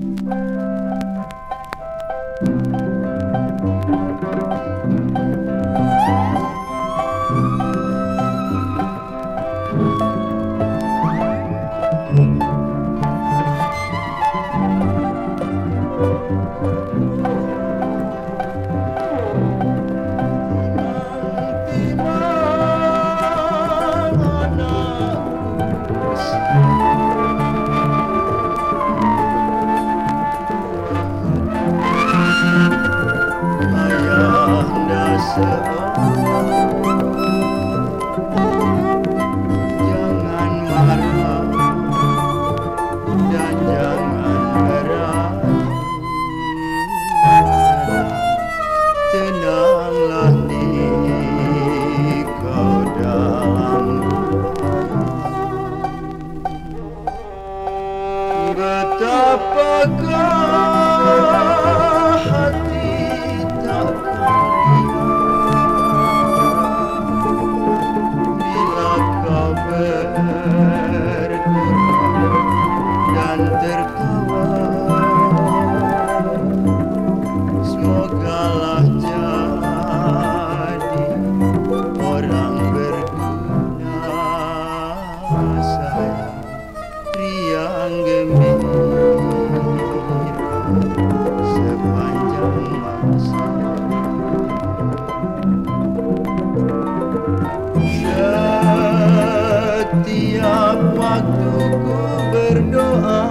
Jangan marah dan jangan merayu. Tenanglah nih kau dalam betapakah hati takkan bila kau bergurau dan tertawa. Semogalah jadi orang berguna, sayang riang gembira sepanjang masa. Setiap waktu ku berdoa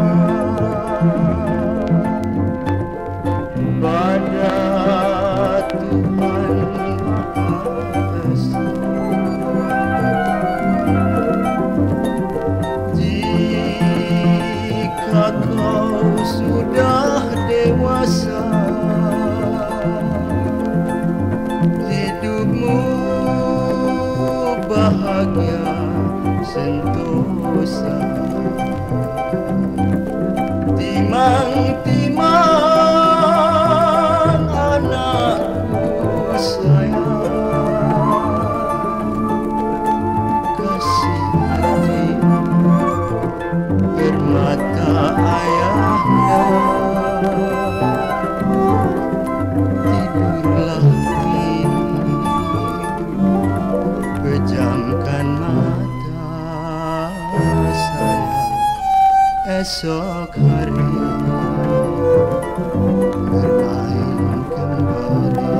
pada Tuhan Maha Esa, jika kau sudah dewasa, hidupmu bahagia sentosa. Timang-timang anakku sayang, kasih hati bermata ayahnya. Tidurlah tidur, pejamkan mata sayang, esok hari bermain kembali.